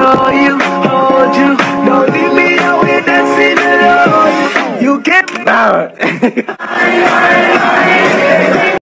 call you, hold you. Don't leave me out here dancing alone. You get